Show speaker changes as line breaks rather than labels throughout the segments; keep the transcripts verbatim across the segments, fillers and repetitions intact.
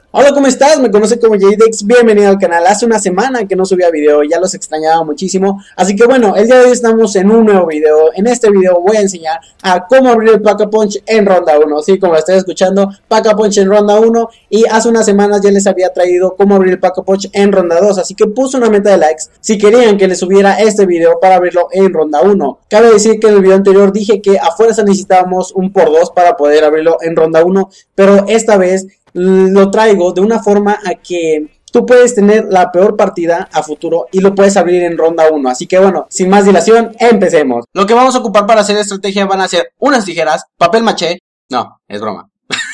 Hola, ¿cómo estás? Me conoce como Jadex, bienvenido al canal. Hace una semana que no subía video, ya los extrañaba muchísimo. Así que bueno, el día de hoy estamos en un nuevo video. En este video voy a enseñar a cómo abrir el Pack-a-Punch en ronda uno. Sí, como lo estoy escuchando, Pack-a-Punch en ronda uno. Y hace unas semanas ya les había traído cómo abrir el Pack-a-Punch en ronda dos. Así que puse una meta de likes si querían que les subiera este video para abrirlo en ronda uno. Cabe decir que en el video anterior dije que a fuerza necesitábamos un por dos para poder abrirlo en ronda uno. Pero esta vez lo traigo de una forma a que tú puedes tener la peor partida a futuro y lo puedes abrir en ronda uno. Así que bueno, sin más dilación, empecemos. Lo que vamos a ocupar para hacer esta estrategia van a ser unas tijeras, papel maché. No, es broma.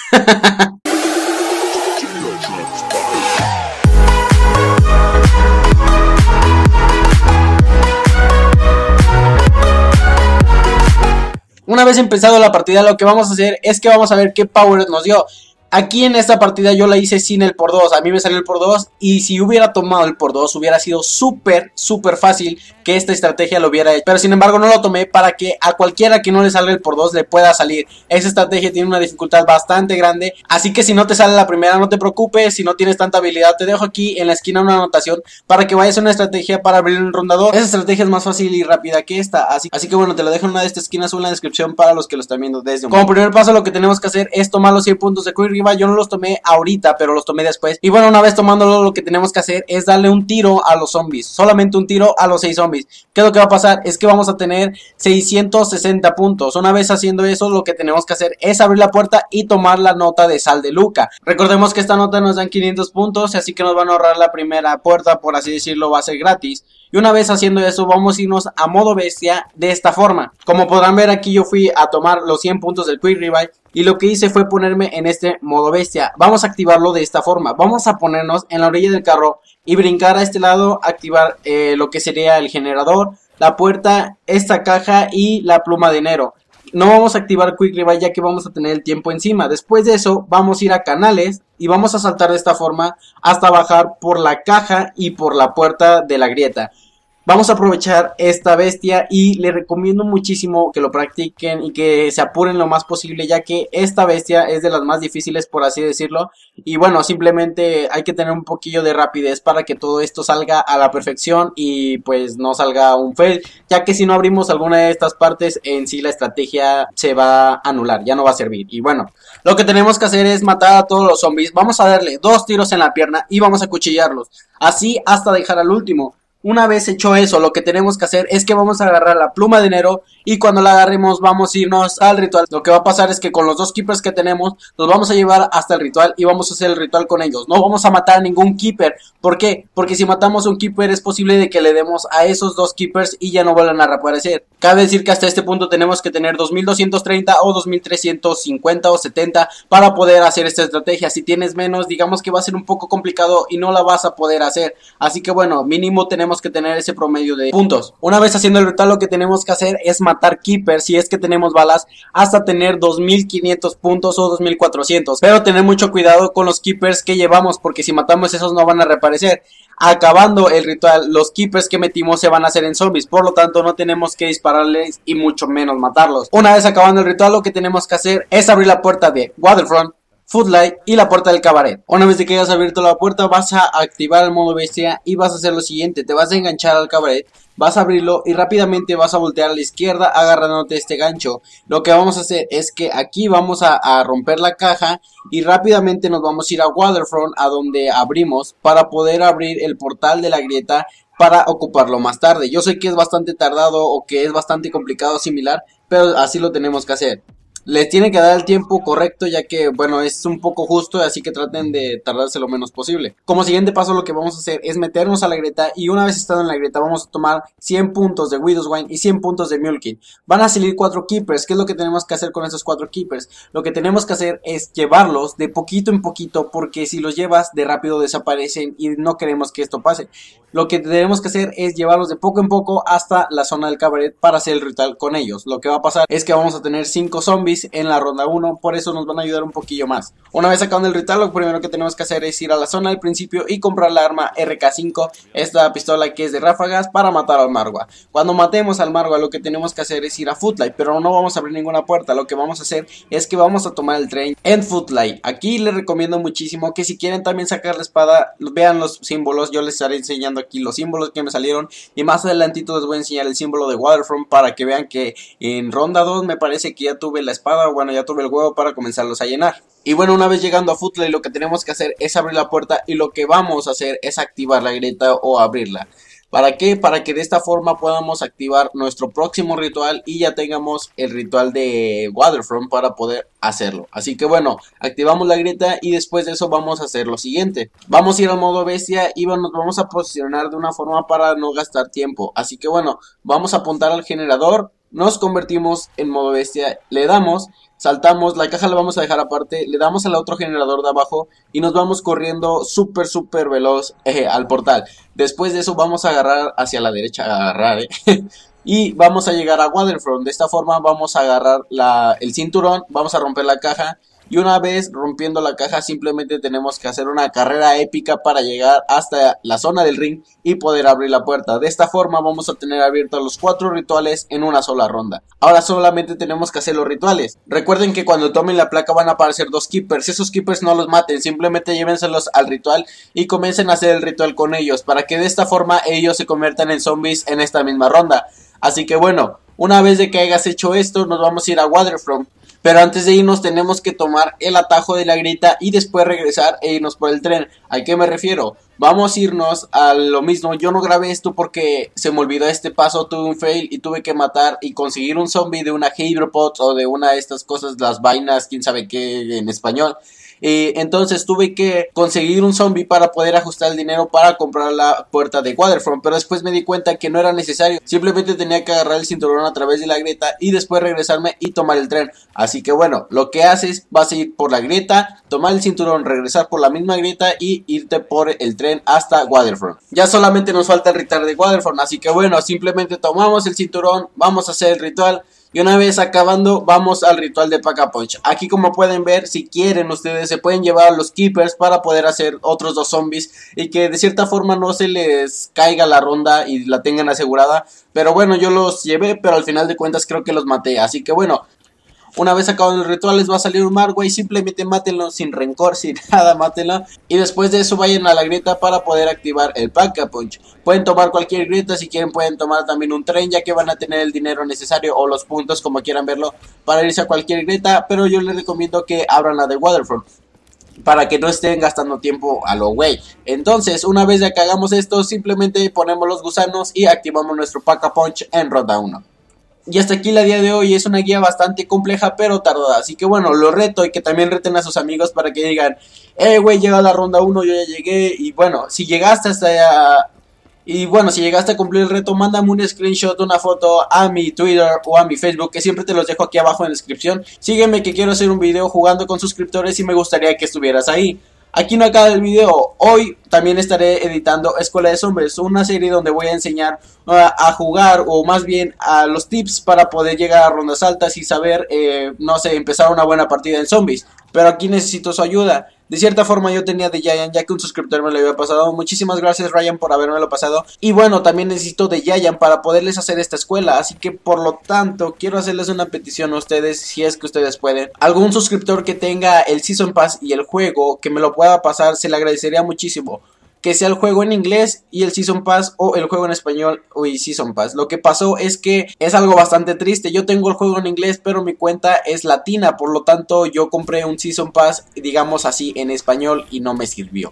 Una vez empezado la partida, lo que vamos a hacer es que vamos a ver qué power nos dio. Aquí en esta partida yo la hice sin el por dos, a mí me salió el por dos y si hubiera tomado el por dos hubiera sido súper, súper fácil que esta estrategia lo hubiera hecho. Pero sin embargo no lo tomé para que a cualquiera que no le salga el por dos le pueda salir. Esa estrategia tiene una dificultad bastante grande, así que si no te sale la primera no te preocupes, si no tienes tanta habilidad te dejo aquí en la esquina una anotación para que vayas a una estrategia para abrir un rondador. Esa estrategia es más fácil y rápida que esta, así, así que bueno, te lo dejo en una de estas esquinas o en la descripción para los que lo están viendo desde un Como primer paso lo que tenemos que hacer es tomar los cien puntos de Quick Yo no los tomé ahorita, pero los tomé después. Y bueno, una vez tomándolo, lo que tenemos que hacer es darle un tiro a los zombies. Solamente un tiro a los seis zombies. ¿Qué es lo que va a pasar? Es que vamos a tener seiscientos sesenta puntos. Una vez haciendo eso, lo que tenemos que hacer es abrir la puerta y tomar la nota de sal de Luca. Recordemos que esta nota nos dan quinientos puntos, así que nos van a ahorrar la primera puerta, por así decirlo, va a ser gratis. Y una vez haciendo eso, vamos a irnos a modo bestia de esta forma. Como podrán ver aquí, yo fui a tomar los cien puntos del Quick Revive y lo que hice fue ponerme en este modo bestia. Vamos a activarlo de esta forma. Vamos a ponernos en la orilla del carro y brincar a este lado, activar eh, lo que sería el generador, la puerta, esta caja y la pluma de enero. No vamos a activar Quick Revive ya que vamos a tener el tiempo encima. Después de eso vamos a ir a canales y vamos a saltar de esta forma hasta bajar por la caja y por la puerta de la grieta. Vamos a aprovechar esta bestia y les recomiendo muchísimo que lo practiquen y que se apuren lo más posible, ya que esta bestia es de las más difíciles, por así decirlo. Y bueno, simplemente hay que tener un poquillo de rapidez para que todo esto salga a la perfección y pues no salga un fail, ya que si no abrimos alguna de estas partes, en sí la estrategia se va a anular, ya no va a servir. Y bueno, lo que tenemos que hacer es matar a todos los zombies. Vamos a darle dos tiros en la pierna y vamos a cuchillarlos, así hasta dejar al último. Una vez hecho eso, lo que tenemos que hacer es que vamos a agarrar la pluma de enero y cuando la agarremos vamos a irnos al ritual. Lo que va a pasar es que con los dos keepers que tenemos nos vamos a llevar hasta el ritual y vamos a hacer el ritual con ellos. No vamos a matar a ningún keeper. ¿Por qué? Porque si matamos a un keeper es posible de que le demos a esos dos keepers y ya no vuelvan a reaparecer. Cabe decir que hasta este punto tenemos que tener dos mil doscientos treinta o dos mil trescientos cincuenta o setenta para poder hacer esta estrategia. Si tienes menos, digamos que va a ser un poco complicado y no la vas a poder hacer. Así que bueno, mínimo tenemos que tener ese promedio de puntos. Una vez haciendo el ritual, lo que tenemos que hacer es matar keepers, si es que tenemos balas, hasta tener dos mil quinientos puntos o dos mil cuatrocientos. Pero tener mucho cuidado con los keepers que llevamos, porque si matamos esos no van a reaparecer. Acabando el ritual, los keepers que metimos se van a hacer en zombies, por lo tanto no tenemos que dispararles y mucho menos matarlos. Una vez acabando el ritual, lo que tenemos que hacer es abrir la puerta de Waterfront, Footlight y la puerta del cabaret. Una vez que hayas abierto la puerta, vas a activar el modo bestia y vas a hacer lo siguiente: te vas a enganchar al cabaret, vas a abrirlo y rápidamente vas a voltear a la izquierda agarrándote este gancho. Lo que vamos a hacer es que aquí vamos a, a romper la caja y rápidamente nos vamos a ir a Waterfront, a donde abrimos, para poder abrir el portal de la grieta para ocuparlo más tarde. Yo sé que es bastante tardado o que es bastante complicado similar, pero así lo tenemos que hacer. Les tiene que dar el tiempo correcto, ya que bueno, es un poco justo, así que traten de tardarse lo menos posible. Como siguiente paso, lo que vamos a hacer es meternos a la grieta y una vez estando en la grieta vamos a tomar cien puntos de Widow's Wine y cien puntos de Mulkin. Van a salir cuatro keepers. ¿Qué es lo que tenemos que hacer con esos cuatro keepers? Lo que tenemos que hacer es llevarlos de poquito en poquito, porque si los llevas de rápido desaparecen y no queremos que esto pase. Lo que tenemos que hacer es llevarlos de poco en poco hasta la zona del cabaret para hacer el ritual con ellos. Lo que va a pasar es que vamos a tener cinco zombies zombies en la ronda uno, por eso nos van a ayudar un poquillo más. Una vez acabando el ritual, lo primero que tenemos que hacer es ir a la zona al principio y comprar la arma R K cinco, esta pistola que es de ráfagas, para matar al Margwa. Cuando matemos al Margwa, lo que tenemos que hacer es ir a Footlight, pero no vamos a abrir ninguna puerta. Lo que vamos a hacer es que vamos a tomar el tren en Footlight. Aquí les recomiendo muchísimo que si quieren también sacar la espada, vean los símbolos. Yo les estaré enseñando aquí los símbolos que me salieron, y más adelantito les voy a enseñar el símbolo de Waterfront para que vean que en ronda dos me parece que ya tuve la espada, bueno, ya tuve el huevo para comenzarlos a llenar. Y bueno, una vez llegando a Footlight, lo que tenemos que hacer es abrir la puerta, y lo que vamos a hacer es activar la grieta o abrirla. ¿Para qué? Para que de esta forma podamos activar nuestro próximo ritual y ya tengamos el ritual de Waterfront para poder hacerlo. Así que bueno, activamos la grieta y después de eso vamos a hacer lo siguiente. Vamos a ir al modo bestia y bueno, nos vamos a posicionar de una forma para no gastar tiempo. Así que bueno, vamos a apuntar al generador, nos convertimos en modo bestia, le damos, saltamos, la caja la vamos a dejar aparte, le damos al otro generador de abajo y nos vamos corriendo súper súper veloz eh, al portal. Después de eso vamos a agarrar hacia la derecha, agarrar eh, y vamos a llegar a Waterfront. De esta forma vamos a agarrar la, el cinturón, vamos a romper la caja. Y una vez rompiendo la caja simplemente tenemos que hacer una carrera épica para llegar hasta la zona del ring y poder abrir la puerta. De esta forma vamos a tener abiertos los cuatro rituales en una sola ronda. Ahora solamente tenemos que hacer los rituales. Recuerden que cuando tomen la placa van a aparecer dos keepers. Esos keepers no los maten, simplemente llévenselos al ritual y comiencen a hacer el ritual con ellos, para que de esta forma ellos se conviertan en zombies en esta misma ronda. Así que bueno, una vez de que hayas hecho esto nos vamos a ir a Waterfront. Pero antes de irnos tenemos que tomar el atajo de la grieta y después regresar e irnos por el tren. ¿A qué me refiero? Vamos a irnos a lo mismo. Yo no grabé esto porque se me olvidó este paso, tuve un fail y tuve que matar y conseguir un zombie de una Hydropod o de una de estas cosas, las vainas, quién sabe qué en español. Y entonces tuve que conseguir un zombie para poder ajustar el dinero para comprar la puerta de Waterfront, pero después me di cuenta que no era necesario, simplemente tenía que agarrar el cinturón a través de la grieta y después regresarme y tomar el tren. Así que bueno, lo que haces, vas a ir por la grieta, tomar el cinturón, regresar por la misma grieta y irte por el tren hasta Waterfront. Ya solamente nos falta el ritual de Waterfront, así que bueno, simplemente tomamos el cinturón, vamos a hacer el ritual. Y una vez acabando, vamos al ritual de Pack-a-Punch. Aquí, como pueden ver, si quieren ustedes se pueden llevar a los keepers para poder hacer otros dos zombies y que de cierta forma no se les caiga la ronda y la tengan asegurada. Pero bueno, yo los llevé, pero al final de cuentas creo que los maté. Así que bueno, una vez acabado el ritual les va a salir un Margwa y simplemente mátenlo sin rencor, sin nada, mátenlo. Y después de eso vayan a la grieta para poder activar el Pack-a-Punch. Pueden tomar cualquier grieta, si quieren pueden tomar también un tren, ya que van a tener el dinero necesario o los puntos, como quieran verlo, para irse a cualquier grieta. Pero yo les recomiendo que abran la de Waterfront, para que no estén gastando tiempo a lo güey. Entonces, una vez ya que hagamos esto, simplemente ponemos los gusanos y activamos nuestro Pack-a-Punch en ronda uno. Y hasta aquí la día de hoy. Es una guía bastante compleja pero tardada, así que bueno, lo reto y que también reten a sus amigos para que digan: Eh güey, llega a la ronda uno, yo ya llegué. Y bueno, si llegaste hasta allá, y bueno, si llegaste a cumplir el reto, mándame un screenshot, una foto a mi Twitter o a mi Facebook, que siempre te los dejo aquí abajo en la descripción. Sígueme, que quiero hacer un video jugando con suscriptores y me gustaría que estuvieras ahí. Aquí no acaba el video. Hoy también estaré editando Escuela de Zombies, una serie donde voy a enseñar uh, a jugar, o más bien a los tips para poder llegar a rondas altas y saber, eh, no sé, empezar una buena partida en zombies. Pero aquí necesito su ayuda. De cierta forma yo tenía de Giant, ya que un suscriptor me lo había pasado. Muchísimas gracias, Ryan, por habérmelo pasado. Y bueno, también necesito de Giant para poderles hacer esta escuela. Así que por lo tanto quiero hacerles una petición a ustedes, si es que ustedes pueden. Algún suscriptor que tenga el Season Pass y el juego, que me lo pueda pasar, se le agradecería muchísimo. Que sea el juego en inglés y el Season Pass, o el juego en español y Season Pass. Lo que pasó es que es algo bastante triste. Yo tengo el juego en inglés, pero mi cuenta es latina. Por lo tanto, yo compré un Season Pass, digamos así, en español y no me sirvió.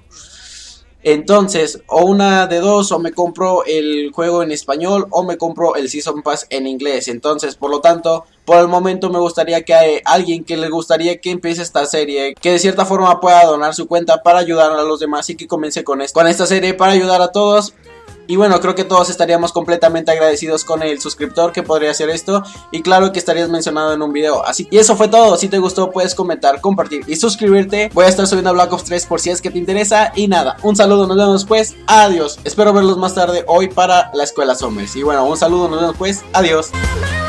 Entonces, o una de dos, o me compro el juego en español o me compro el Season Pass en inglés. Entonces, por lo tanto, por el momento me gustaría que hay alguien que le gustaría que empiece esta serie, que de cierta forma pueda donar su cuenta para ayudar a los demás y que comience con, con esta serie para ayudar a todos. Y bueno, creo que todos estaríamos completamente agradecidos con el suscriptor que podría hacer esto. Y claro que estarías mencionado en un video. Así y eso fue todo. Si te gustó puedes comentar, compartir y suscribirte. Voy a estar subiendo Black Ops tres por si es que te interesa. Y nada, un saludo, nos vemos pues, adiós. Espero verlos más tarde hoy para la Escuela Zombies. Y bueno, un saludo, nos vemos pues, adiós.